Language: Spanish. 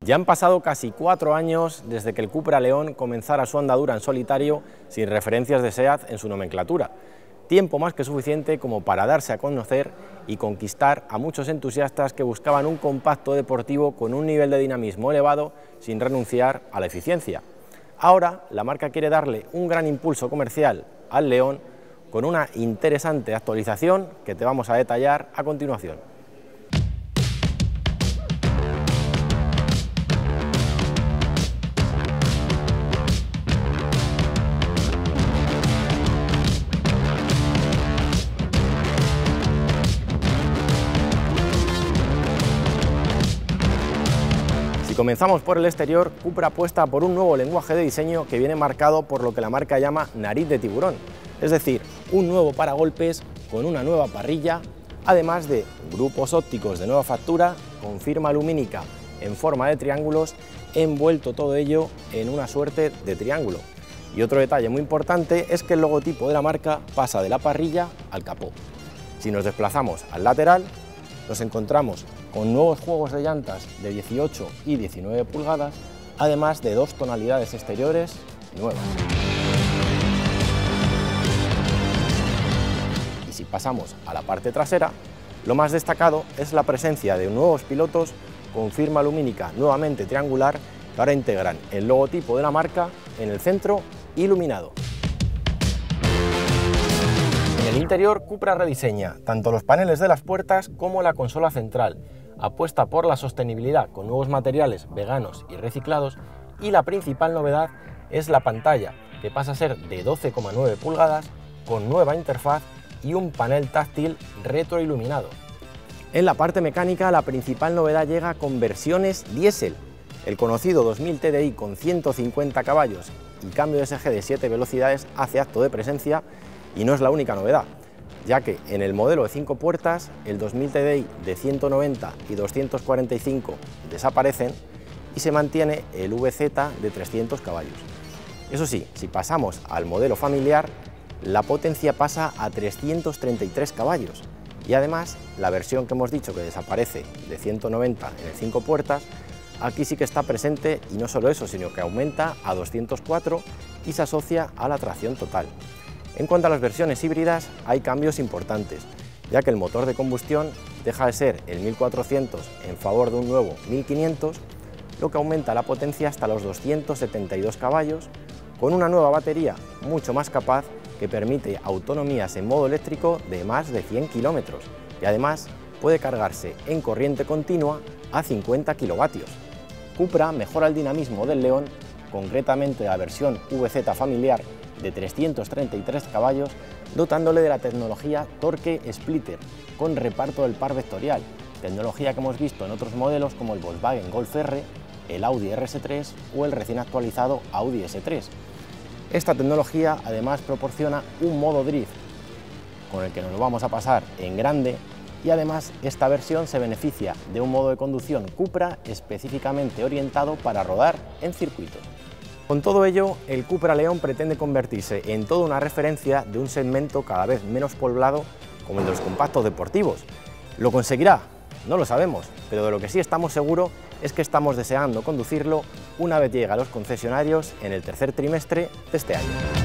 Ya han pasado casi 4 años desde que el Cupra León comenzara su andadura en solitario sin referencias de SEAT en su nomenclatura. Tiempo más que suficiente como para darse a conocer y conquistar a muchos entusiastas que buscaban un compacto deportivo con un nivel de dinamismo elevado sin renunciar a la eficiencia. Ahora la marca quiere darle un gran impulso comercial al León con una interesante actualización que te vamos a detallar a continuación. Si comenzamos por el exterior, Cupra apuesta por un nuevo lenguaje de diseño que viene marcado por lo que la marca llama nariz de tiburón, es decir, un nuevo paragolpes con una nueva parrilla, además de grupos ópticos de nueva factura con firma lumínica en forma de triángulos, envuelto todo ello en una suerte de triángulo. Y otro detalle muy importante es que el logotipo de la marca pasa de la parrilla al capó. Si nos desplazamos al lateral, nos encontramos con nuevos juegos de llantas de 18 y 19 pulgadas, además de 2 tonalidades exteriores nuevas. Y si pasamos a la parte trasera, lo más destacado es la presencia de nuevos pilotos con firma lumínica nuevamente triangular que ahora integran el logotipo de la marca en el centro iluminado. En el interior, Cupra rediseña tanto los paneles de las puertas como la consola central, apuesta por la sostenibilidad con nuevos materiales veganos y reciclados, y la principal novedad es la pantalla, que pasa a ser de 12,9 pulgadas con nueva interfaz y un panel táctil retroiluminado. En la parte mecánica, la principal novedad llega con versiones diésel. El conocido 2000 TDI con 150 caballos y cambio de SG de 7 velocidades hace acto de presencia, y no es la única novedad, ya que en el modelo de 5 puertas el 2000 TDI de 190 y 245 desaparecen y se mantiene el VZ de 300 caballos. Eso sí, si pasamos al modelo familiar, la potencia pasa a 333 caballos y además la versión que hemos dicho que desaparece de 190 en el 5 puertas, aquí sí que está presente, y no solo eso, sino que aumenta a 204 y se asocia a la tracción total. En cuanto a las versiones híbridas, hay cambios importantes, ya que el motor de combustión deja de ser el 1400 en favor de un nuevo 1500, lo que aumenta la potencia hasta los 272 caballos, con una nueva batería mucho más capaz que permite autonomías en modo eléctrico de más de 100 kilómetros y además puede cargarse en corriente continua a 50 kilovatios. Cupra mejora el dinamismo del León, concretamente la versión VZ familiar de 333 caballos, dotándole de la tecnología Torque Splitter con reparto del par vectorial, tecnología que hemos visto en otros modelos como el Volkswagen Golf R, el Audi RS3 o el recién actualizado Audi S3. Esta tecnología además proporciona un modo drift con el que nos lo vamos a pasar en grande, y además esta versión se beneficia de un modo de conducción Cupra específicamente orientado para rodar en circuito. Con todo ello, el Cupra León pretende convertirse en toda una referencia de un segmento cada vez menos poblado como el de los compactos deportivos. ¿Lo conseguirá? No lo sabemos, pero de lo que sí estamos seguros es que estamos deseando conducirlo una vez llegue a los concesionarios en el tercer trimestre de este año.